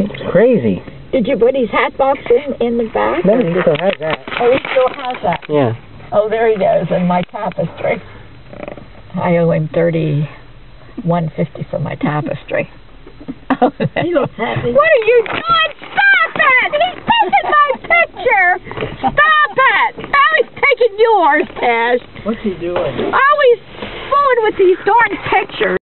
It's crazy. Did you put his hat box in the back? No, he still has that. Oh, he still has that. Yeah. Oh, there he goes, in my tapestry. I owe him $31.50 for my tapestry. He looks happy. What are you doing? Stop it! He's taking my picture! Stop it! Now he's taking yours, Tash. What's he doing? Always fooling with these darn pictures.